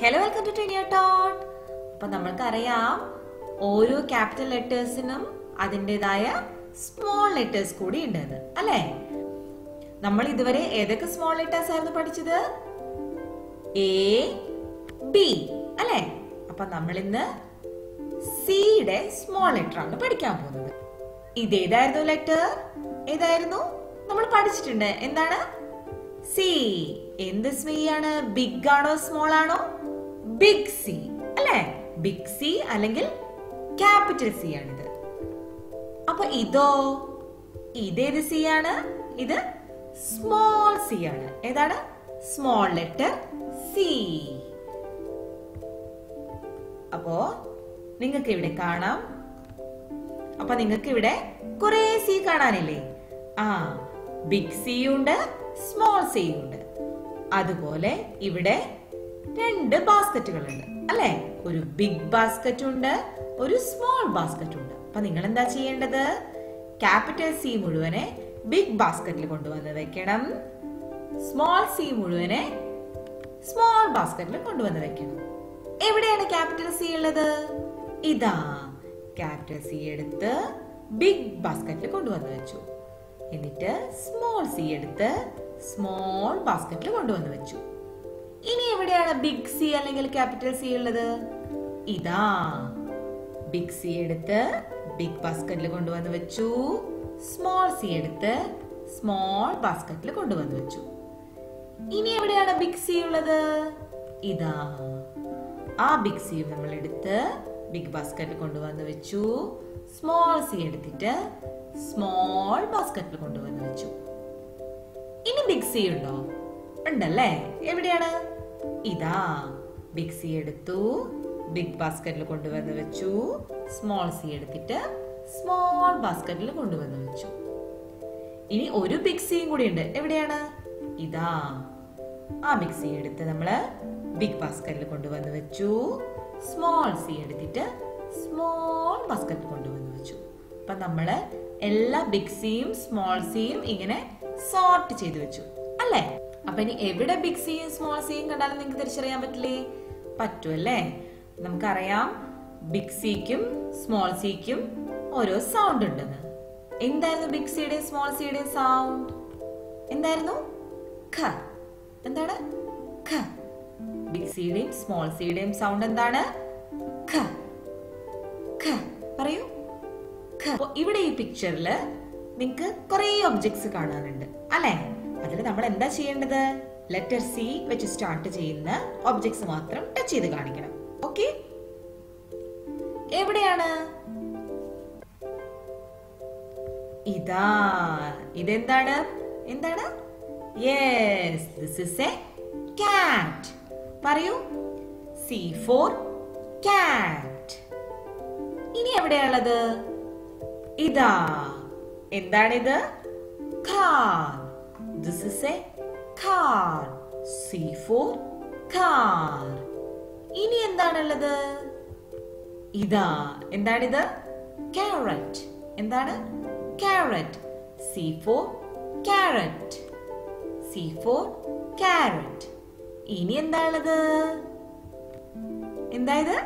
Hello, welcome to Twinia Tot. അപ്പോൾ നമ്മൾക്കറിയാം ഓരോ ക്യാപിറ്റൽ ലെറ്റേഴ്സിനും അതിൻ്റെതായ സ്മോൾ ലെറ്റേഴ്സ് കൂടി ഉണ്ടെന്ന് അല്ലേ? നമ്മൾ ഇതുവരെ ഏതൊക്കെ സ്മോൾ ലെറ്റേഴ്സ് ആയിരുന്നു പഠിച്ചത്? എ ബി അല്ലേ? അപ്പൊ നമ്മൾ ഇന്ന് സിയുടെ സ്മോൾ ലെറ്റർ ആണ് പഠിക്കാൻ പോകുന്നത്. ഇതേതായിരുന്നു ലെറ്റർ? ഏതായിരുന്നു? നമ്മൾ പഠിച്ചിട്ടുണ്ട്. എന്താണ്? സി. എന്ത് സി ആണ്? ബിഗ് ആണോ സ്മോൾ ആണോ? ബിഗ് സി അല്ലേ? ബിഗ് സി അല്ലെങ്കിൽ ക്യാപിറ്റൽ സി ആണിത്. അപ്പൊ ഇതോ? ഇതേത് സി ആണ്? ഇത് സ്മോൾ സി ആണ്. ഏതാണ്? Small letter C. അപ്പോ നിങ്ങൾക്ക് ഇവിടെ കാണാം. അപ്പൊ നിങ്ങൾക്ക് ഇവിടെ കുറെ സി കാണാനില്ലേ? ബിഗ് സി ഉണ്ട്, സ്മോൾ സി ഉണ്ട്. അതുപോലെ ഇവിടെ രണ്ട് ബാസ്ക്കറ്റുകളുണ്ട് അല്ലെ? ഒരു ബിഗ് ബാസ്ക്കറ്റ് ഉണ്ട്, ഒരു സ്മോൾ ബാസ്ക്കറ്റ് ഉണ്ട്. അപ്പൊ നിങ്ങൾ എന്താ ചെയ്യേണ്ടത്? ക്യാപിറ്റൽ സി മുഴുവനെ ബിഗ് ബാസ്ക്കറ്റിൽ കൊണ്ടുവന്ന് വെക്കണം. സ്മോൾ സി മുഴുവനെ സ്മോൾ ബാസ്ക്കറ്റിൽ കൊണ്ടുവന്ന് വെക്കണം. എവിടെയാണ് ക്യാപിറ്റൽ സി ഉള്ളത്? ഇതാ ക്യാപിറ്റൽ സി എടുത്ത് ബിഗ് ബാസ്ക്കറ്റിൽ കൊണ്ടുവന്ന് വെച്ചു. എന്നിട്ട് സ്മോൾ സി എടുത്ത് സ്മോൾ ബാസ്ക്കറ്റിൽ കൊണ്ടുവന്ന് വെച്ചു. ഇനി എവിടെയാണ് ബിഗ് സി അല്ലെങ്കിൽ ക്യാപിറ്റൽ സി ഉള്ളത്? ഇതാ ബിഗ് സി എടുത്ത് ബിഗ് ബാസ്ക്കറ്റിൽ കൊണ്ടുവന്ന് വെച്ചു. സ്മോൾ സി എടുത്ത് സ്മോൾ ബാസ്ക്കറ്റിൽ കൊണ്ടുവന്ന് വെച്ചു. ഇനി എവിടെയാണ് ബിഗ് സി ഉള്ളത്? ഇതാ ആ ബിഗ് സി നമ്മൾ എടുത്ത് ബിഗ് ബാസ്ക്കറ്റിൽ കൊണ്ടുവന്ന് വെച്ചു. സ്മോൾ സി എടുത്തിട്ട് സ്മോൾ ബാസ്ക്കറ്റിൽ കൊണ്ടുവന്ന് വെച്ചു. ഇനി ബിഗ് സി ഉണ്ടോ? ഉണ്ടല്ലേ? എവിടെയാണ്? ഇതാ ബിഗ് സി എടുത്തു ബിഗ് ബാസ്ക്കറ്റിൽ കൊണ്ടുവന്ന് വെച്ചു. സ്മോൾ സി എടുത്തിട്ട് സ്മോൾ ബാസ്ക്കറ്റിൽ കൊണ്ടുവന്ന് വെച്ചു. ഇനി ഒരു ബിഗ് സിയും കൂടി ഉണ്ട്. എവിടെയാണ്? ഇതാ ആ ബിഗ് സി എടുത്ത് നമ്മള് ബിഗ് ബാസ്ക്കറ്റിൽ കൊണ്ടുവന്ന് വെച്ചു. സ്മോൾ സി എടുത്തിട്ട് സ്മോൾ ബാസ്ക്കറ്റിൽ കൊണ്ടുവന്ന് വെച്ചു. അപ്പൊ നമ്മള് എല്ലാ ബിഗ് സിയും സ്മോൾ സിയും ഇങ്ങനെ സോർട്ട് ചെയ്ത് വെച്ചു അല്ലേ? അപ്പൊ ഇനി എവിടെ ബിഗ് സിയും സ്മോൾ സിയും കണ്ടാലും നിങ്ങൾക്ക് തിരിച്ചറിയാൻ പറ്റില്ലേ? പറ്റുമല്ലേ? നമുക്കറിയാം ബിഗ് സിക്കും സ്മോൾ സിക്കും ഓരോ സൗണ്ട് ഉണ്ടെന്ന്. എന്തായിരുന്നു ബിഗ് സിയുടെയും സ്മോൾ സിയുടെയും സൗണ്ട്? എന്തായിരുന്നു? ഖ. എന്താണ്? ഖ. ബിഗ് സിയുടെയും സ്മോൾ സിയുടെയും സൗണ്ട് എന്താണ്? ഖ. ഖ. പറയൂ. ഇവിടെ ഈ പിക്ചറിൽ നിങ്ങൾക്ക് കുറെ ഒബ്ജക്ട്സ് കാണാനുണ്ട് അല്ലെ? അതിൽ നമ്മൾ എന്താ ചെയ്യേണ്ടത്? ലെറ്റർ സി വെച്ച് സ്റ്റാർട്ട് ചെയ്യുന്ന ഒബ്ജക്ട്സ് മാത്രം ടച്ച് ചെയ്ത് കാണിക്കണം. ഓക്കെ? എവിടെയാണ്? ഇതാ. ഇതെന്താണ്? എന്താണ്? യെസ്, ദിസ് ഈസ് എ കാറ്റ്. പറയൂ. സി ഫോർ കാറ്റ്. ഇനി എവിടെയുള്ളത്? ഇതാ. എന്താണിത്? Car. This is a car. C for car. ഇനി എന്താണുള്ളത്? ഇതാ. എന്താണിത്? carrot. എന്താണ്? carrot. C for carrot. C for carrot. ഇനി എന്താണുള്ളത്? എന്തായത്?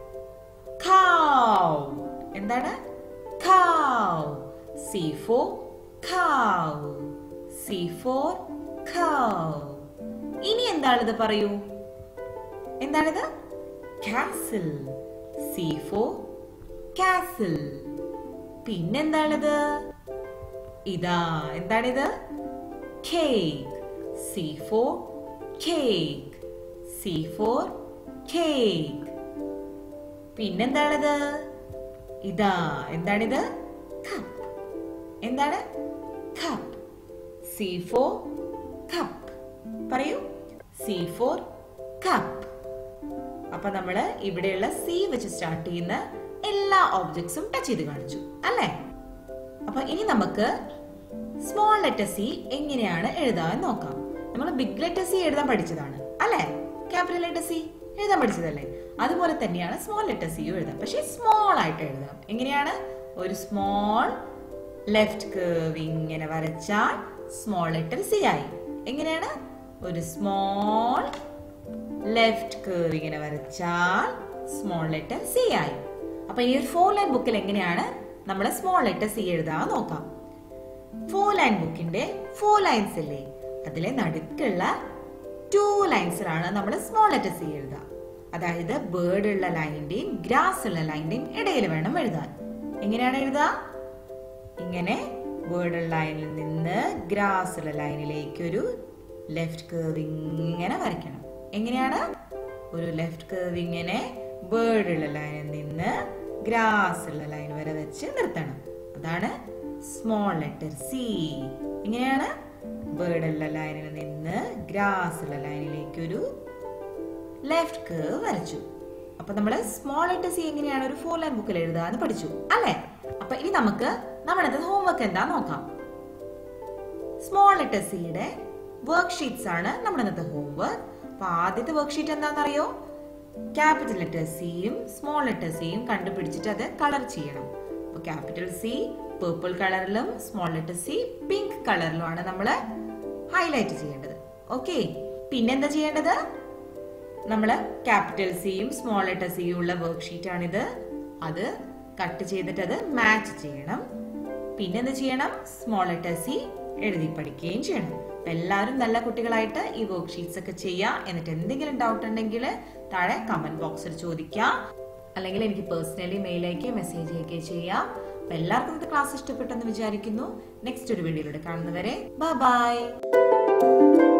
cow. എന്താണ്? cow. C for cow. C for cow. ഇനി എന്താണിത്? പറയൂ. എന്താണിത്? castle. C for castle. പിന്നെന്താണിത്? ഇതാ. എന്താണിത്? cake. C for cake. C for cake. പിന്നെന്താണിത്? ഇതാ. എന്താണിത്? cup. എന്താണ്? cup. C for cup. പറയൂ. C for cup. അപ്പൊ നമ്മള് ഇവിടെയുള്ള സി വെച്ച് സ്റ്റാർട്ട് ചെയ്യുന്ന എല്ലാ ഒബ്ജക്ട്സും ടച്ച് ചെയ്ത് കാണിച്ചു അല്ലേ? അപ്പൊ ഇനി നമുക്ക് സ്മോൾ ലെറ്റർ സി എങ്ങനെയാണ് എഴുതാൻ നോക്കാം. നമ്മൾ ബിഗ് ലെറ്റർ സി എഴുതാൻ പഠിച്ചതാണ് അല്ലേ? ക്യാപിറ്റൽ ലെറ്റർ സി എഴുതാൻ പഠിച്ചതല്ലേ? അതുപോലെ തന്നെയാണ് സ്മോൾ ലെറ്റർ സി എഴുതാം. പക്ഷെ സ്മോൾ ആയിട്ട് എഴുതാം. എങ്ങനെയാണ്? ഒരു സ്മോൾ ലെഫ്റ്റ് കർവ് ഇങ്ങനെ വരച്ചാൽ സ്മോൾ ലെറ്റർ സി ആയി. എങ്ങനെയാണ്? ഒരു സ്മോൾ ലെഫ്റ്റ് കർവ് ഇങ്ങനെ വരച്ചാൽ സ്മോൾ ലെറ്റർ സി ആയി. അപ്പൊ ഈ ഒരു 4 ലൈൻ ബുക്കിൽ എങ്ങനെയാണ് നമ്മൾ സ്മോൾ ലെറ്റർ സി എഴുതാൻ നോക്കാം. 4 ലൈൻ ബുക്കിന്റെ 4 ലൈൻസ് അല്ലേ, അതിലെ നടുക്കുള്ള 2 ലൈൻസിലാണ് നമ്മൾ സ്മോൾ ലെറ്റർ സി എഴുതുക. അതായത് ബേർഡ് ഉള്ള ലൈനിന്റെയും ഗ്രാസ് ഉള്ള ലൈനിന്റെയും ഇടയിൽ വേണം എഴുതാൻ. എങ്ങനെയാണ് എഴുതുക? ഇങ്ങനെ ബേർഡ് ഉള്ള ലൈനിൽ നിന്ന് ഗ്രാസ് ഉള്ള ലൈനിലേക്ക് ഒരു ലെഫ്റ്റ് കർവ് ഇങ്ങനെ വരയ്ക്കണം. എങ്ങനെയാണ്? ഒരു ലെഫ്റ്റ് കർവ് ഇങ്ങനെ ബേർഡ് ഉള്ള ലൈനിൽ നിന്ന് ഗ്രാസ് ഉള്ള ലൈൻ വരെ വെച്ച് നിർത്തണം. അതാണ് സ്മോൾ ലെറ്റർ സി. ഇങ്ങനെയാണ് ബേർഡ് ഉള്ള ലൈനിൽ നിന്ന് ഗ്രാസ് ഉള്ള ലൈനിലേക്ക് ഒരു ലെഫ്റ്റ് കർവ് വരച്ചു. അപ്പൊ നമ്മള് സ്മോൾ ലെറ്റർ സി എങ്ങനെയാണ് ഒരു 4 ലൈൻ ബുക്കിൽ എഴുതാന്ന് പഠിച്ചു അല്ലെ? അപ്പൊ ഇനി നമുക്ക് നമ്മുടെ ഹോംവർക്ക് എന്താ നോക്കാം. സ്മോൾ ലെറ്റർ സിയുടെ വർക്ക് ഷീറ്റ്സ് ആണ് നമ്മുടെ ഇന്നത്തെ ഹോംവർക്ക്. അപ്പൊ ആദ്യത്തെ വർക്ക് ഷീറ്റ് എന്താണെന്നറിയോ? ക്യാപിറ്റൽ ലെറ്റർ സിയും സ്മോൾ ലെറ്റർ സിയും കണ്ടുപിടിച്ചിട്ട് അത് കളർ ചെയ്യണം. അപ്പൊ ക്യാപിറ്റൽ സി പേർപ്പിൾ കളറിലും സ്മോൾ ലെറ്റർ സി പിങ്ക് കളറിലുമാണ് നമ്മൾ ഹൈലൈറ്റ് ചെയ്യേണ്ടത്. ഓക്കെ, പിന്നെന്താ ചെയ്യേണ്ടത്? നമ്മള് ക്യാപിറ്റൽ സിയും സ്മോൾ ലെറ്റർ സിയും ഉള്ള വർക്ക് ഷീറ്റ് ആണിത്. അത് കട്ട് ചെയ്തിട്ട് അത് മാച്ച് ചെയ്യണം. പിന്നെന്ത് ചെയ്യണം? സ്മോൾ ലെറ്റർ സി എഴുതി പഠിക്കുകയും ചെയ്യണം. എല്ലാവരും നല്ല കുട്ടികളായിട്ട് ഈ വർക്ക് ഷീറ്റ്സ് ഒക്കെ ചെയ്യാം. എന്നിട്ട് എന്തെങ്കിലും ഡൗട്ട് ഉണ്ടെങ്കിൽ താഴെ കമന്റ് ബോക്സിൽ ചോദിക്കാം, അല്ലെങ്കിൽ എനിക്ക് പേഴ്സണലി മെയിൽ അയക്കുകയോ മെസ്സേജ് അയക്കുകയോ ചെയ്യാം. അപ്പൊ എല്ലാവർക്കും ഇന്നത്തെ ക്ലാസ് ഇഷ്ടപ്പെട്ടെന്ന് വിചാരിക്കുന്നു. നെക്സ്റ്റ് ഒരു വീഡിയോയിലൂടെ കാണുന്നവരെ ബൈ ബൈ.